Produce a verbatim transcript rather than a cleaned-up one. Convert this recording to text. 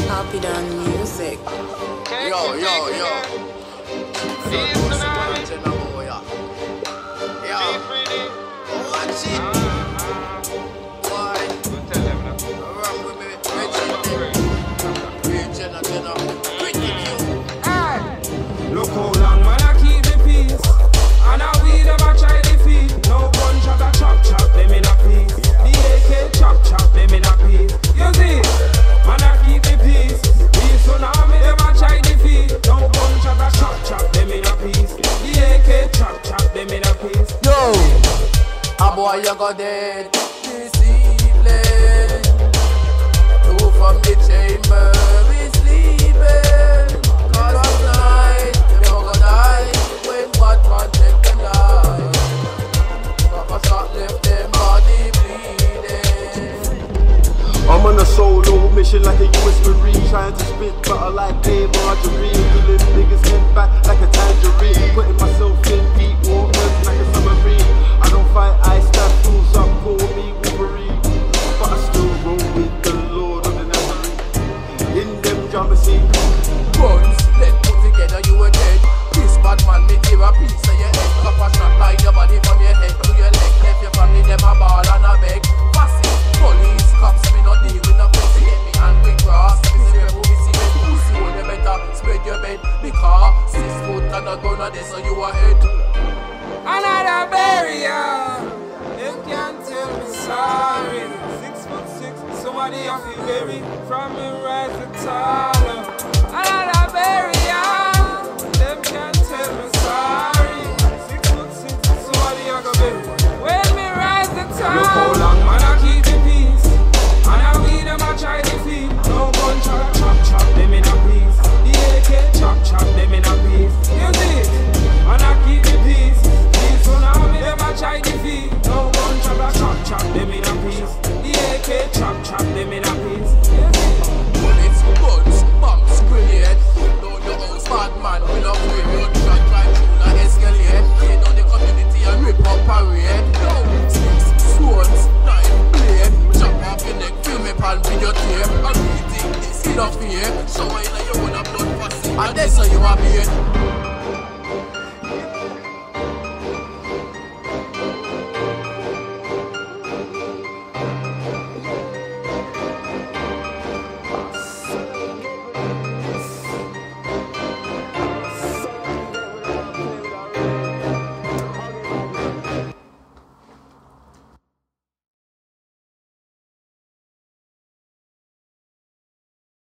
Happy Done Music. Yo, yo, yo. Watch it. Why? Run with me. Look how long man I keep the peace, and I we them a try defeat. No bunch of a chop chop them in a piece. The A K chop chop them in a piece. You see, man I keep the peace. We tsunami them a try defeat. No bunch of a chop chop them in a piece. The A K chop chop them in a piece. Yo, a boy you go dead this evening. Two from the chamber we sleeping. Cause tonight them go die when Batman take them life. Papa shot left them body bleeding. I'm on a solo mission like a U S Marine, trying to spit butter like Dave Margarine. Feeling niggas head back like a tangerine, putting myself in deep waters like a submarine. I don't fight ice, that fools up, call me Wolverine, but I still roll with the Lord of the Nazarene. In them drama scene, Guns, let put together you a dead. This bad man me tear a piece of your head. Copper shot line your body from your head to your leg. Left your family them a ball and a beg. Fussy, police, cops me no deal with no pussy. Get me hand with grass. Me see where we see red pussy. Hold you better spread your bed. Because six foot and a gun a this so you a head. Another barrier, they can't tell me sorry. Six foot six, somebody I feel very from me rise to taller. Another barrier, them can't tell me sorry. Six foot six, somebody I go bury when me rise to taller. Look how long man I keep the peace, and I we them I try to feed. No bunch of chop chop them in a piece. The A K chop chop them in a piece. You see, man I keep the peace. So now me them a try defeat. No bunch of a chop chop them in a piece. The A K chop chop them in a piece. Bullets, guns, bombs, grenade. Put down your house, bad man. We love we run shot right through the escalate. Lay down the community and rip up parade. No sticks, swords, knife, blade. Chop off your neck, film me pan videotape. I'm reading this enough here. So I know you wanna blood fussy, and that's how you are made.